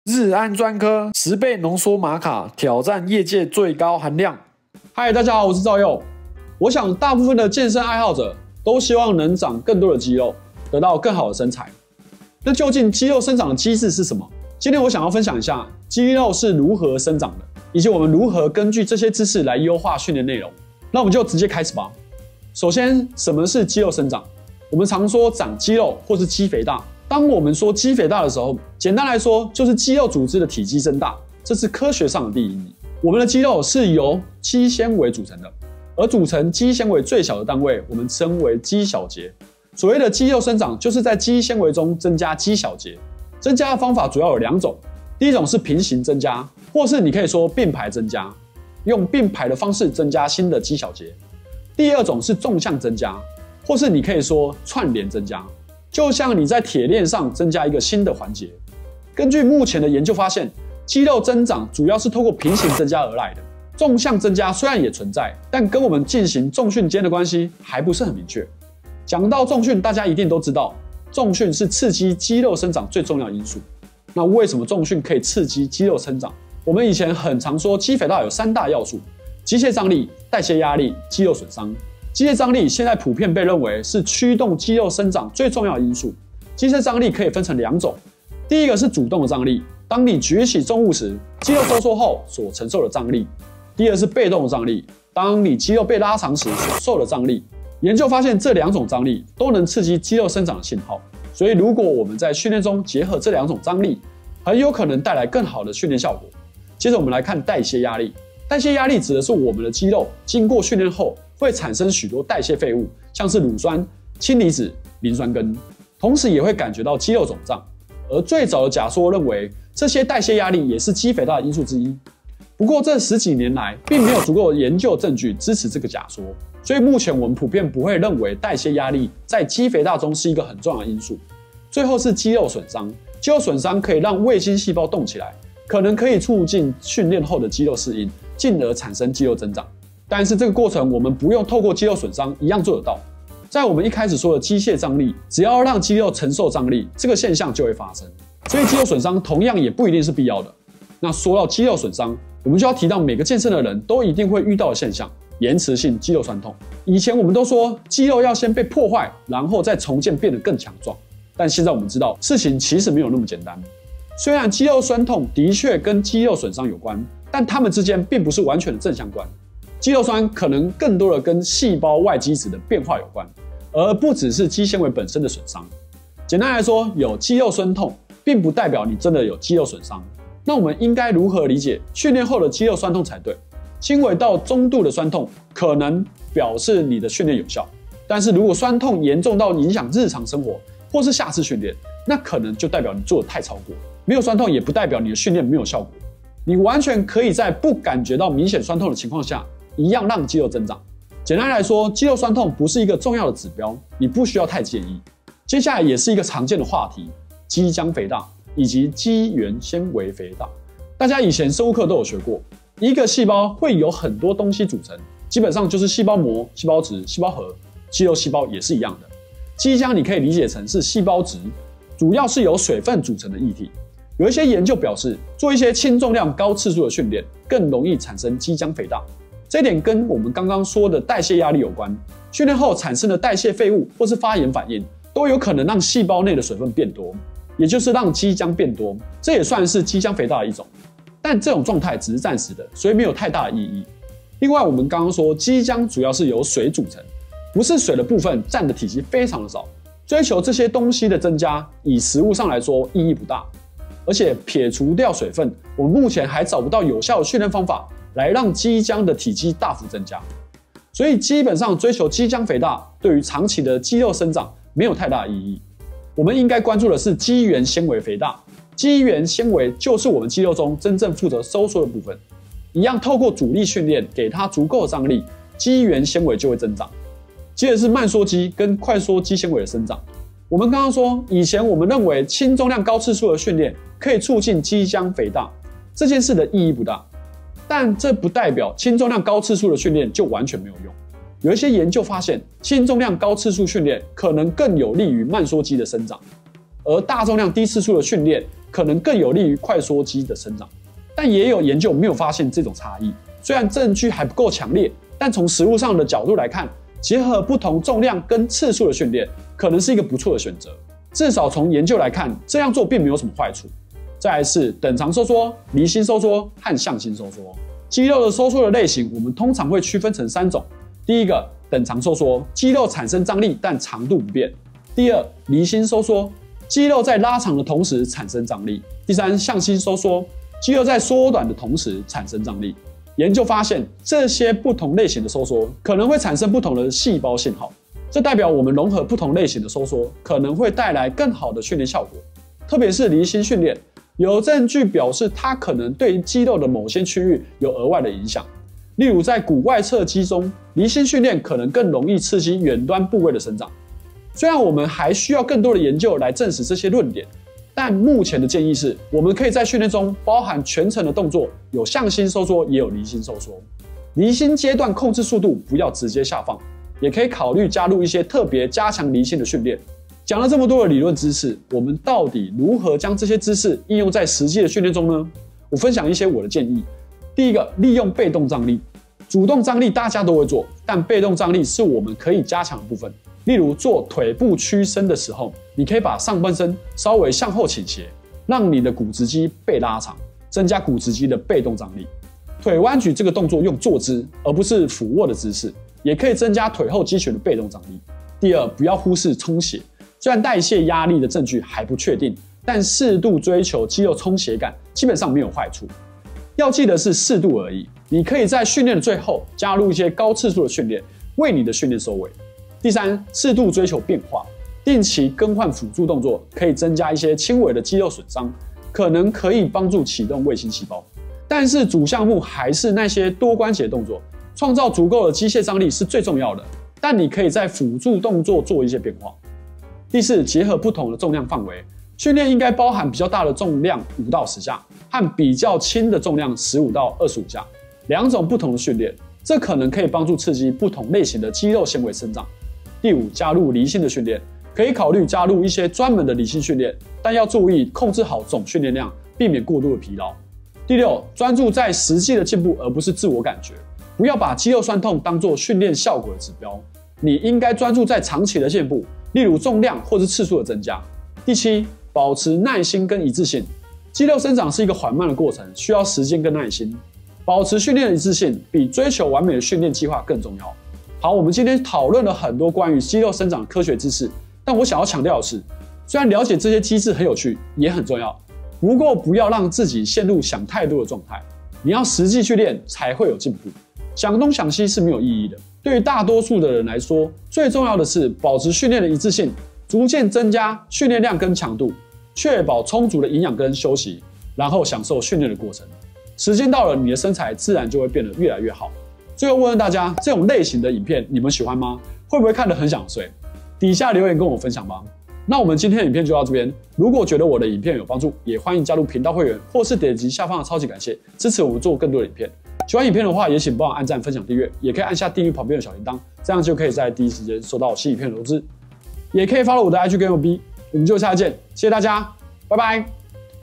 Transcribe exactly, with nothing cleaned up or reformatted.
日安专科十倍浓缩玛卡，挑战业界最高含量。 嗨，大家好，我是赵佑。我想大部分的健身爱好者都希望能长更多的肌肉，得到更好的身材。那究竟肌肉生长的机制是什么？今天我想要分享一下肌肉是如何生长的，以及我们如何根据这些知识来优化训练内容。那我们就直接开始吧。首先，什么是肌肉生长？我们常说长肌肉或是肌肥大。当我们说肌肥大的时候，简单来说就是肌肉组织的体积增大，这是科学上的定义。我们的肌肉是由肌纤维组成的，而组成肌纤维最小的单位，我们称为肌小节。所谓的肌肉生长，就是在肌纤维中增加肌小节。增加的方法主要有两种，第一种是平行增加，或是你可以说并排增加，用并排的方式增加新的肌小节。第二种是纵向增加，或是你可以说串联增加。就像你在铁链上增加一个新的环节。根据目前的研究发现，肌肉增长主要是透过平行增加而来的。纵向增加虽然也存在，但跟我们进行重训间的关系还不是很明确。讲到重训，大家一定都知道，重训是刺激肌肉生长最重要的因素。那为什么重训可以刺激肌肉生长？我们以前很常说肌肥大有三大要素：机械张力、代谢压力、肌肉损伤。机械张力现在普遍被认为是驱动肌肉生长最重要的因素。机械张力可以分成两种，第一个是主动的张力，当你举起重物时，肌肉收缩后所承受的张力；第二是被动的张力，当你肌肉被拉长时所受的张力。研究发现，这两种张力都能刺激肌肉生长的信号，所以如果我们在训练中结合这两种张力，很有可能带来更好的训练效果。接着我们来看代谢压力。代谢压力指的是我们的肌肉经过训练后会产生许多代谢废物，像是乳酸、氢离子、磷酸根，同时也会感觉到肌肉肿胀。而最早的假说认为，这些代谢压力也是肌肥大的因素之一。不过这十几年来，并没有足够的研究证据支持这个假说，所以目前我们普遍不会认为代谢压力在肌肥大中是一个很重要的因素。最后是肌肉损伤，肌肉损伤可以让卫星细胞动起来，可能可以促进训练后的肌肉适应，进而产生肌肉增长。但是这个过程我们不用透过肌肉损伤一样做得到。在我们一开始说的机械张力，只要让肌肉承受张力，这个现象就会发生。所以肌肉损伤同样也不一定是必要的。那说到肌肉损伤，我们就要提到每个健身的人都一定会遇到的现象——延迟性肌肉酸痛。以前我们都说肌肉要先被破坏，然后再重建变得更强壮，但现在我们知道事情其实没有那么简单。虽然肌肉酸痛的确跟肌肉损伤有关，但它们之间并不是完全的正相关。肌肉酸可能更多的跟细胞外基质的变化有关，而不只是肌纤维本身的损伤。简单来说，有肌肉酸痛并不代表你真的有肌肉损伤。那我们应该如何理解训练后的肌肉酸痛才对？轻微到中度的酸痛可能表示你的训练有效，但是如果酸痛严重到影响日常生活或是下次训练，那可能就代表你做得太超过。没有酸痛也不代表你的训练没有效果，你完全可以在不感觉到明显酸痛的情况下，一样让肌肉增长。简单来说，肌肉酸痛不是一个重要的指标，你不需要太介意。接下来也是一个常见的话题，肌浆肥大以及肌原纤维肥大。大家以前生物课都有学过，一个细胞会有很多东西组成，基本上就是细胞膜、细胞质、细胞核，肌肉细胞也是一样的。肌浆你可以理解成是细胞质，主要是由水分组成的液体。有一些研究表示，做一些轻重量高次数的训练，更容易产生肌浆肥大。这一点跟我们刚刚说的代谢压力有关。训练后产生的代谢废物或是发炎反应，都有可能让细胞内的水分变多，也就是让肌浆变多，这也算是肌浆肥大的一种。但这种状态只是暂时的，所以没有太大的意义。另外，我们刚刚说肌浆主要是由水组成，不是水的部分占的体积非常的少，追求这些东西的增加，以实物上来说意义不大。而且撇除掉水分，我们目前还找不到有效的训练方法来让肌浆的体积大幅增加。所以基本上追求肌浆肥大，对于长期的肌肉生长没有太大的意义。我们应该关注的是肌原纤维肥大。肌原纤维就是我们肌肉中真正负责收缩的部分，一样透过阻力训练给它足够的张力，肌原纤维就会增长。接着是慢缩肌跟快缩肌纤维的生长。我们刚刚说，以前我们认为轻重量高次数的训练可以促进肌浆肥大，这件事的意义不大。但这不代表轻重量高次数的训练就完全没有用。有一些研究发现，轻重量高次数训练可能更有利于慢缩肌的生长，而大重量低次数的训练可能更有利于快缩肌的生长。但也有研究没有发现这种差异，虽然证据还不够强烈，但从实物上的角度来看，结合不同重量跟次数的训练，可能是一个不错的选择。至少从研究来看，这样做并没有什么坏处。再来是等长收缩、离心收缩和向心收缩。肌肉的收缩的类型，我们通常会区分成三种。第一个，等长收缩，肌肉产生张力，但长度不变。第二，离心收缩，肌肉在拉长的同时产生张力。第三，向心收缩，肌肉在缩短的同时产生张力。研究发现，这些不同类型的收缩可能会产生不同的细胞信号，这代表我们融合不同类型的收缩，可能会带来更好的训练效果。特别是离心训练，有证据表示它可能对肌肉的某些区域有额外的影响。例如在股外侧肌中，离心训练可能更容易刺激远端部位的生长。虽然我们还需要更多的研究来证实这些论点，但目前的建议是，我们可以在训练中包含全程的动作，有向心收缩，也有离心收缩。离心阶段控制速度不要直接下放，也可以考虑加入一些特别加强离心的训练。讲了这么多的理论知识，我们到底如何将这些知识应用在实际的训练中呢？我分享一些我的建议。第一个，利用被动张力。主动张力大家都会做，但被动张力是我们可以加强的部分。例如做腿部屈伸的时候，你可以把上半身稍微向后倾斜，让你的股直肌被拉长，增加股直肌的被动张力。腿弯举这个动作用坐姿而不是俯卧的姿势，也可以增加腿后肌群的被动张力。第二，不要忽视充血。虽然代谢压力的证据还不确定，但适度追求肌肉充血感基本上没有坏处。要记得是适度而已，你可以在训练的最后加入一些高次数的训练，为你的训练收尾。第三，适度追求变化，定期更换辅助动作，可以增加一些轻微的肌肉损伤，可能可以帮助启动卫星细胞。但是主项目还是那些多关节动作，创造足够的机械张力是最重要的，但你可以在辅助动作做一些变化。第四，结合不同的重量范围，训练应该包含比较大的重量五到十下，和比较轻的重量十五到二十五下，两种不同的训练，这可能可以帮助刺激不同类型的肌肉纤维生长。第五，加入离心的训练，可以考虑加入一些专门的离心训练，但要注意控制好总训练量，避免过度的疲劳。第六，专注在实际的进步，而不是自我感觉，不要把肌肉酸痛当作训练效果的指标，你应该专注在长期的进步，例如重量或是次数的增加。第七，保持耐心跟一致性。肌肉生长是一个缓慢的过程，需要时间跟耐心。保持训练的一致性，比追求完美的训练计划更重要。好，我们今天讨论了很多关于肌肉生长的科学知识，但我想要强调的是，虽然了解这些机制很有趣，也很重要，不过不要让自己陷入想太多的状态。你要实际去练，才会有进步。想东想西是没有意义的。对于大多数的人来说，最重要的是保持训练的一致性，逐渐增加训练量跟强度，确保充足的营养跟休息，然后享受训练的过程。时间到了，你的身材自然就会变得越来越好。最后问问大家，这种类型的影片你们喜欢吗？会不会看得很想睡？底下留言跟我分享吧。那我们今天的影片就到这边。如果觉得我的影片有帮助，也欢迎加入频道会员，或是点击下方的超级感谢，支持我们做更多的影片。喜欢影片的话，也请帮我按赞、分享、订阅，也可以按下订阅旁边的小铃铛，这样就可以在第一时间收到新影片的通知。也可以 follow 我的 I G 跟 F B， 我们就下次见，谢谢大家，拜拜。